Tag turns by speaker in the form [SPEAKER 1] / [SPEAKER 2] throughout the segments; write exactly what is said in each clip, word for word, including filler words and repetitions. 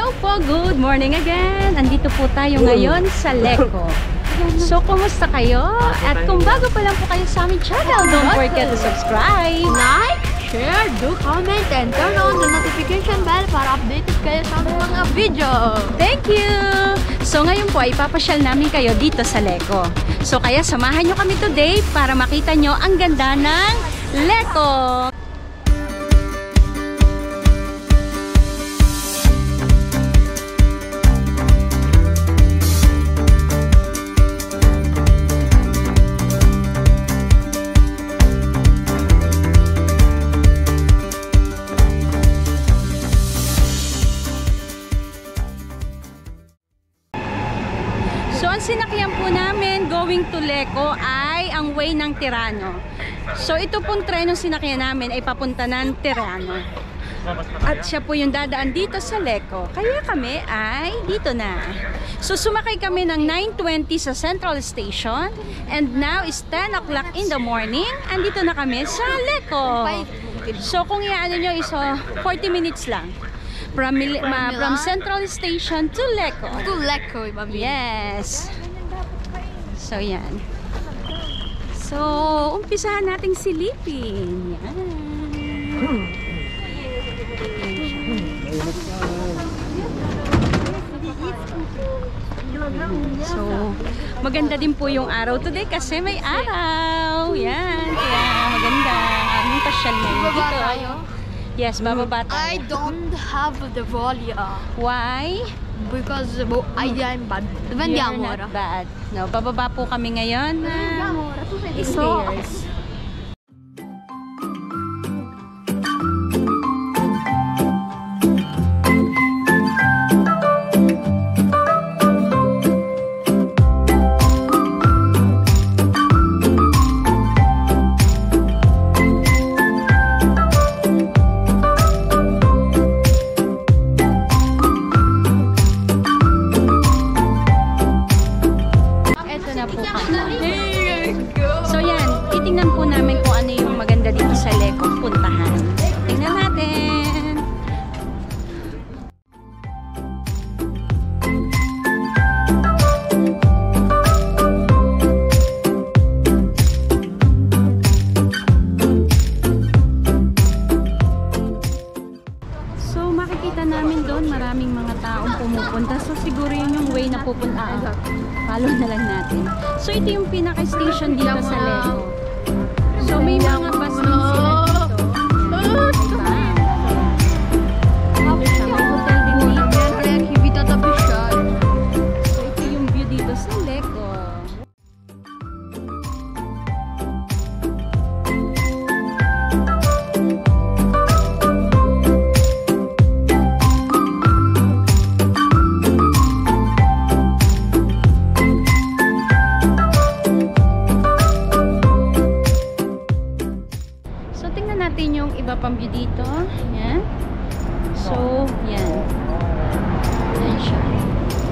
[SPEAKER 1] Hello po, good morning again. Andito po tayo ngayon sa Lecco. So, kumusta kayo? At kung bago pa lang po kayo sa aming channel, don't forget to subscribe,
[SPEAKER 2] like, share, do comment, and turn on the notification bell para updated kayo sa aming mga video.
[SPEAKER 1] Thank you! So, ngayon po ay papasyal namin kayo dito sa Lecco. So, kaya samahan nyo kami today para makita nyo ang ganda ng Lecco. So, ang sinakyan po namin going to Lecco ay ang way ng Tirano. So, ito pong trenong sinakyan namin ay papunta ng Tirano. At siya po yung dadaan dito sa Lecco. Kaya kami ay dito na. So, sumakay kami ng nine twenty sa Central Station. And now is ten o'clock in the morning. Andito na kami sa Lecco. So, kung iaano nyo is uh, forty minutes lang. From, ma, from Central Station to Lecco.
[SPEAKER 2] To Lecco, mami.
[SPEAKER 1] Yes. So, yan. So, umpisahan nating silipin. Yan. So, maganda din po yung araw today kasi may araw. Yan. Kaya maganda. Aming pasyal ngayon dito. Yes, bababa tayo.
[SPEAKER 2] I don't have the volume.
[SPEAKER 1] Why?
[SPEAKER 2] Because I am bad. Vendi
[SPEAKER 1] You're
[SPEAKER 2] amor.
[SPEAKER 1] not bad. No, bababa po kami ngayon na stairs. So yan, titingnan po namin kung ano yung maganda dito sa Lecco. Puntahan. Tingnan natin. So makikita namin doon maraming mga taong pumupunta. So siguro yun yung way na pupuntahan. Follow na lang natin. So, ito yung pinaka-station dito sa Lecco. So, may mga bus din sila dito. Ayan, may hotel din dito. So, ito yung view dito sa Lecco. Natin yung iba pang view dito. Yan. So, yan. Yan siya. Yan.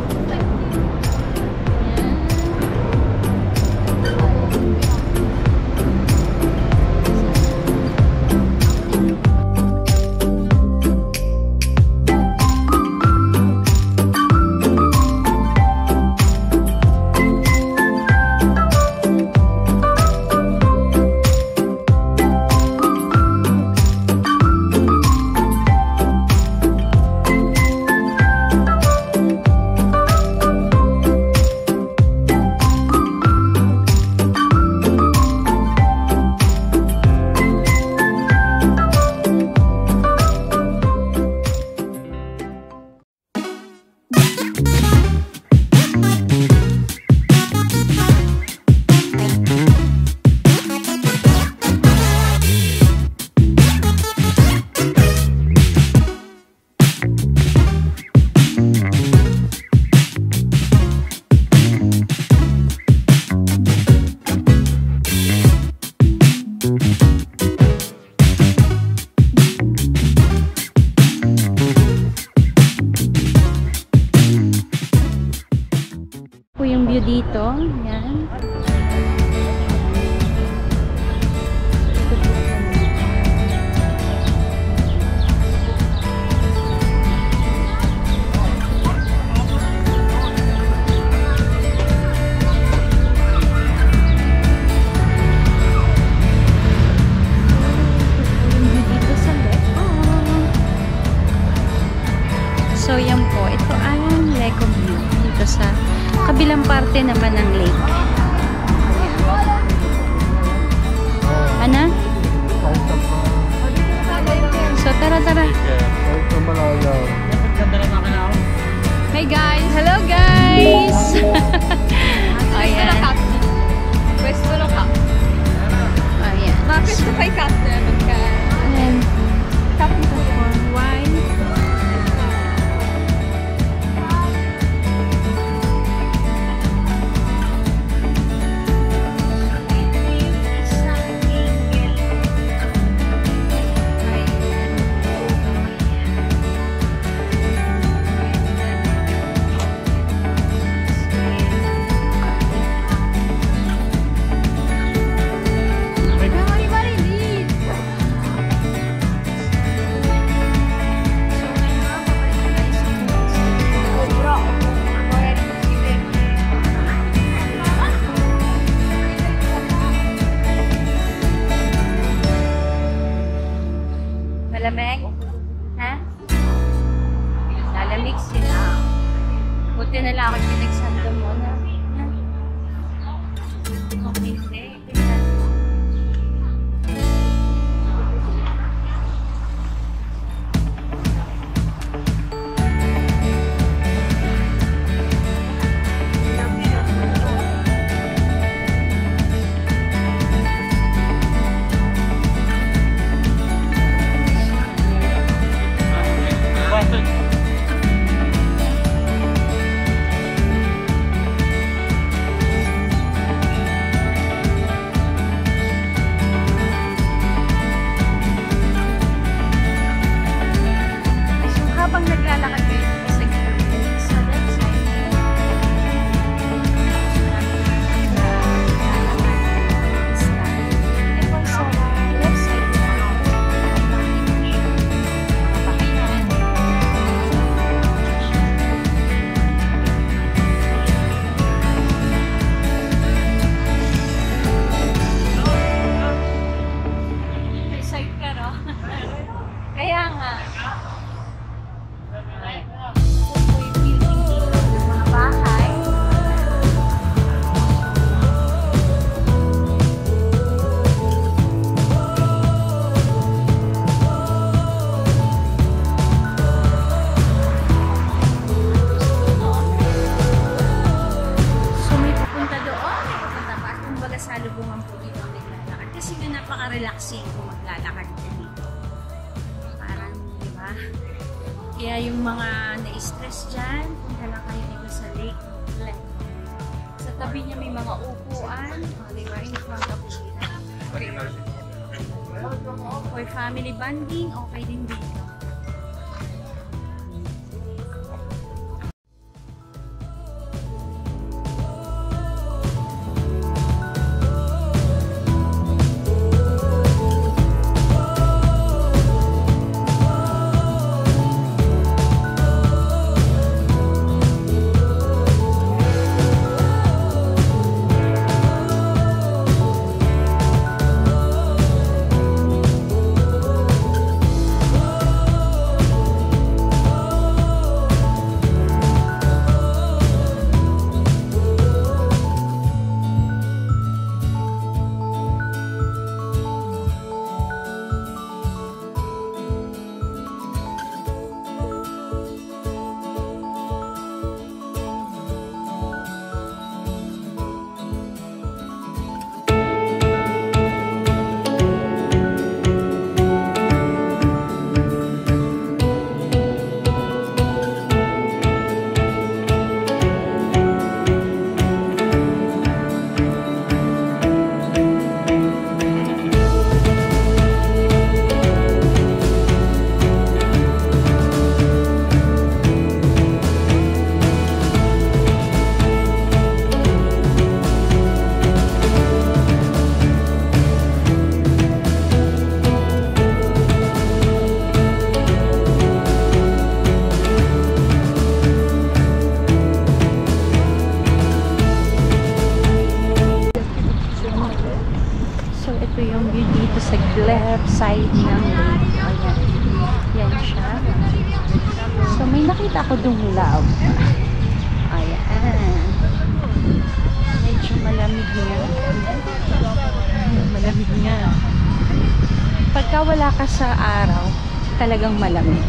[SPEAKER 1] dito. Yan. sa kabilang parte naman ng lake. Ayan. Ano? So, tara, tara.
[SPEAKER 2] Hey guys!
[SPEAKER 1] Hello, guys! Ayan.
[SPEAKER 2] Pwesto na ka.
[SPEAKER 1] Ayan.
[SPEAKER 2] Mapwesto kay Kat naman ka.
[SPEAKER 1] Ayan. Tapos for wine. Malamig? Ha? Lalamig sila. Buti na lang ako pinagsando mo na. Ha? Okay, hindi. Habang naglalakad kayo dito sa gilid, sa left side, and also left side, may side ka, no? Kaya nga. Salubungan po dito ang naglalakad. Kasi nga napaka-relaxing kung maglalakad ka dito. Parang, di ba? Kaya yung mga na-stress dyan, punta lang kayo dito sa lake. Sa tabi niya may mga upuan. O, di ba? In front of sila. For family bonding, okay din dito. left side ng lake. Ayan. Yan siya. So, may nakita ko dong love. Ayan. Ayan. Medyo malamig nga. Malamig nga. Pagka wala ka sa araw, talagang malamig.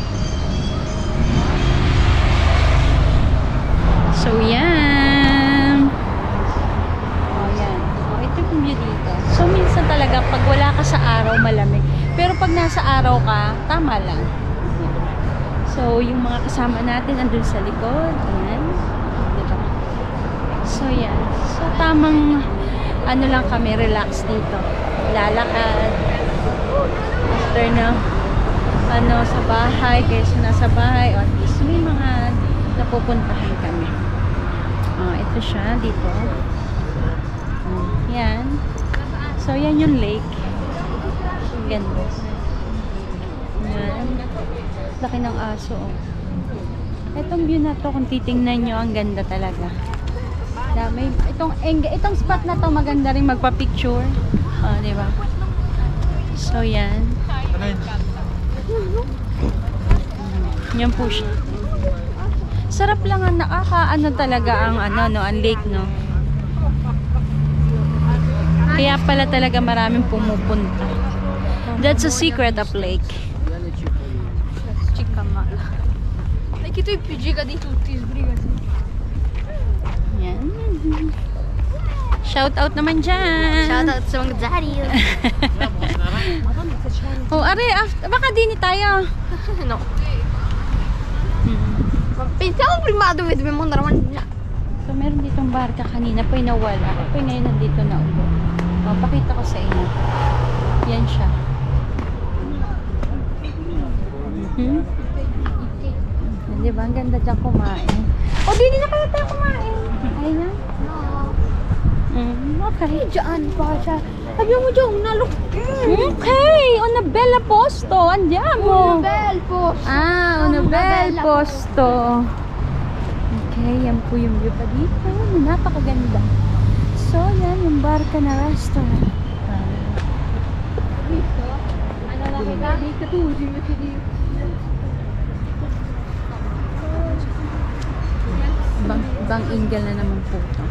[SPEAKER 1] So, yan. O, yan. O, ito yung view dito. So, minsan talaga, pag wala ka sa araw, malamig. Pero pag nasa araw ka, tama lang. So, yung mga kasama natin andun sa likod. Ayan. Diba? So, yan. So, tamang ano lang kami, relax dito. Lalakad. After na ano, sa bahay, kaysa nasa bahay, o at least may mga napupuntahan kami. Uh, ito siya, dito. Uh, yan. So, yan yung lake. Ganda. Yan. Laki ng aso, oh. Itong view na to, kung titingnan nyo, ang ganda talaga. Dami. Itong, itong spot na to, maganda rin magpa-picture. Uh, diba? So, yan. Yan po siya. Sarap lang ang nakaka-ano talaga ang ano, no, ang lake, no. Kaya pala talaga maraming pumupunta. That's a secret of lake. Chikama.
[SPEAKER 2] Aqui tu pedir cadê tutti sbrigati.
[SPEAKER 1] Yan. Shout out naman dyan.
[SPEAKER 2] Shout out sa mga daddy.
[SPEAKER 1] Oh, are, after, baka dini tayo.
[SPEAKER 2] No. Pensavo prima dove dobbiamo andare a mangiare.
[SPEAKER 1] So, meron ditong barka kanina po nawala. Po ngayon nandito na ulo. Oh, pakita ko sa inyo. Yan siya. Hmm? Di ba? Ang ganda dyan kumain. O, dini na kaya tayo kumain. Ayan. Mm, okay.
[SPEAKER 2] Diyan pa siya. Abbiamo già una locura.
[SPEAKER 1] Okay, una bella posto. Andiamo.
[SPEAKER 2] Un bel posto.
[SPEAKER 1] Ah, una bel posto. Okay, yan po yung view pa dito. Napakaganda. So, yan yung barka na restaurant.
[SPEAKER 2] Visto? Hanno la metà dei catusi invece di...
[SPEAKER 1] Ibang, ibang angle na naman po ito.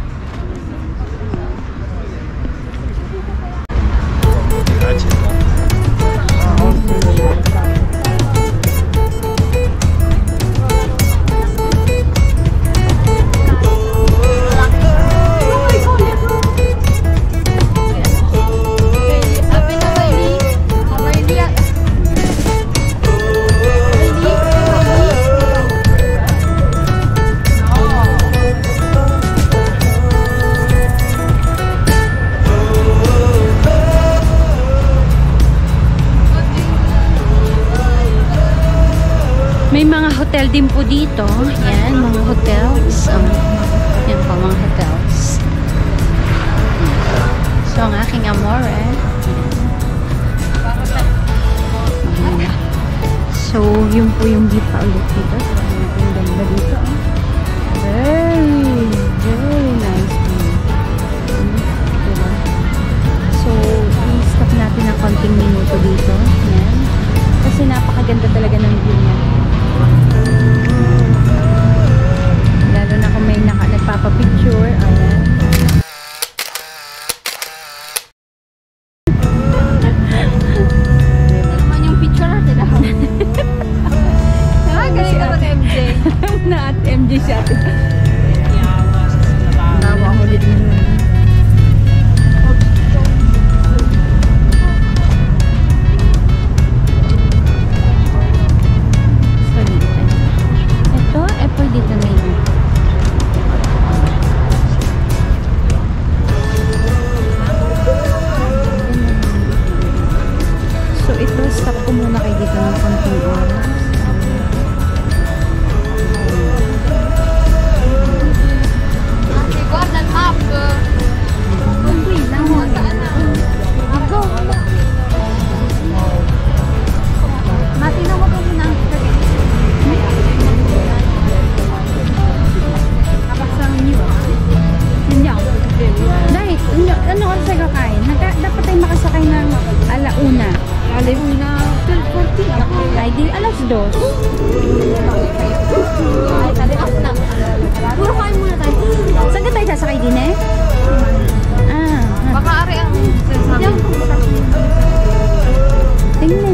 [SPEAKER 1] May mga hotel din po dito. Yan, mga hotels. Um, yan po, mga hotels. So, ang aking amore. Ayan. So, yun po yung view pa ulit dito. So, ang ganda dito. Oh. Very, very nice view. Diba? So, i-stop natin ng konting minuto dito. Yan. Kasi napakaganda talaga ng view niya. Lalo na kung may naka, nagpapapicture. Ayan.
[SPEAKER 2] Ito naman yung picture natin. Ah, kasi naman M J.
[SPEAKER 1] Na at M J si ate. Tawa ko din. Dito na yun. So, ito, stop ko muna kayo dito ng konting oras.
[SPEAKER 2] Anche guarda il map.
[SPEAKER 1] Wait lang mo. Ako. Matinaw mo ko muna. Dahil, ano oras tayo kakain? Dapat tayo makasakay ng alauna.
[SPEAKER 2] Alauna, twelve fourteen.
[SPEAKER 1] Ay, di alas dos.
[SPEAKER 2] Ay, alas na. Puro
[SPEAKER 1] Sasakay din eh? Ah.
[SPEAKER 2] Baka ari ang sinasabi.
[SPEAKER 1] Tingnan.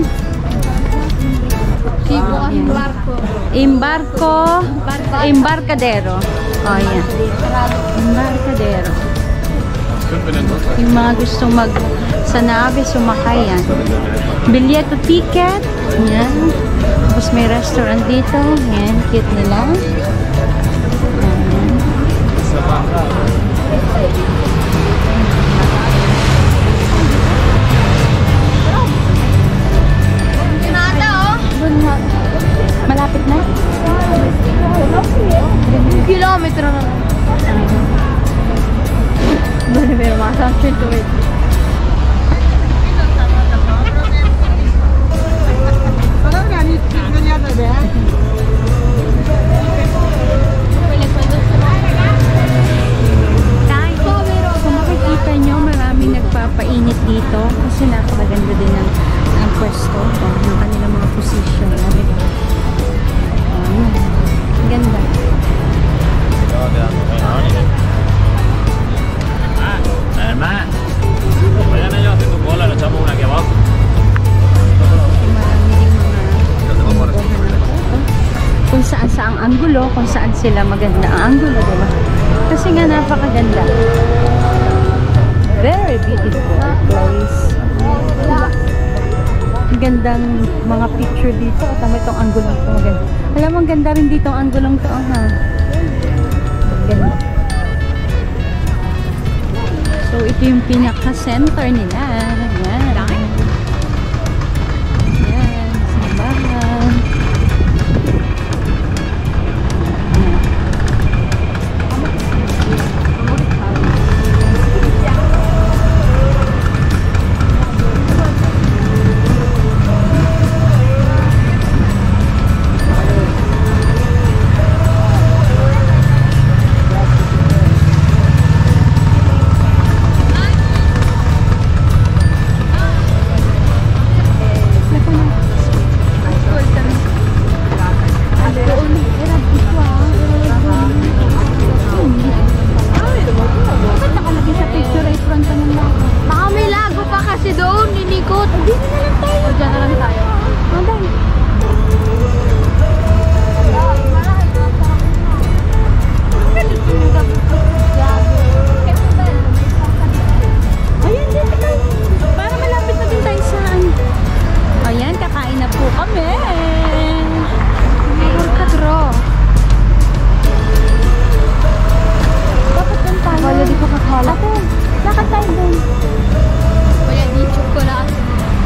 [SPEAKER 2] Sibo
[SPEAKER 1] Oh,
[SPEAKER 2] ang
[SPEAKER 1] yan.
[SPEAKER 2] barko.
[SPEAKER 1] Embarco. Embarcadero. Oh, yan. Embarcadero. Yung mga gustong mag sa nave, sumakay yan. Bilyeto ticket. Yan. Tapos may restaurant dito. Yan. Cute nila. Yan.
[SPEAKER 2] Kinata oh.
[SPEAKER 1] Malapit na?
[SPEAKER 2] Kilometro na lang. Doon na may masansin to it.
[SPEAKER 1] Kung makikita nyo, maraming nagpapainit dito kasi napakaganda din ng, ng pwesto oh, ng kanilang mga position. Oh, diba? Oh, yan. Ang ganda.
[SPEAKER 3] Además, vayan ellos haciendo cola, le echamos una aquí abajo.
[SPEAKER 1] Marami din mga kung saan sa ang anggulo, kung saan sila maganda ang anggulo, diba? Kasi nga napakaganda. Very beautiful place. Ang gandang mga picture dito. At tama itong anggulong to. Maganda. Alam mo, ang ganda rin dito ang anggulong to. Ha? Ganda. So, ito yung pinaka-center nila. Ayan. Ayan. Simbahan.
[SPEAKER 2] Baka may lago pa kasi doon, ninikot. Dito na lang tayo. O, dyan na lang tayo. Maday.
[SPEAKER 1] Ayan, dito tayo. Para malapit na din tayo sa ano. Ayan, kakain na po kami.
[SPEAKER 2] Mercadro.
[SPEAKER 1] Dapat doon tayo.
[SPEAKER 2] Wala, di ko kakala.
[SPEAKER 1] Ate, lakad tayo doon.
[SPEAKER 2] Wala di chocolate.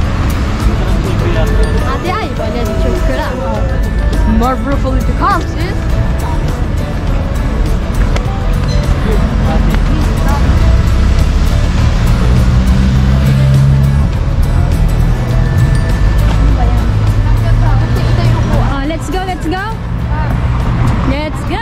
[SPEAKER 2] Ate ay, wala di chocolate. More broccoli to come, sis.
[SPEAKER 1] Oh, let's go, let's go. Let's go.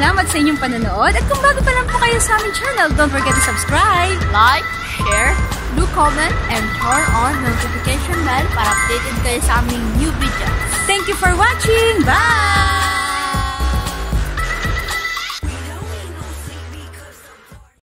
[SPEAKER 1] salamat sa inyong panonood. At kung bago pa lang po kayo sa aming channel, don't forget to subscribe.
[SPEAKER 2] Like, share, do comment, and turn on notification bell para updated kayo sa aming new videos.
[SPEAKER 1] Thank you for watching. Bye!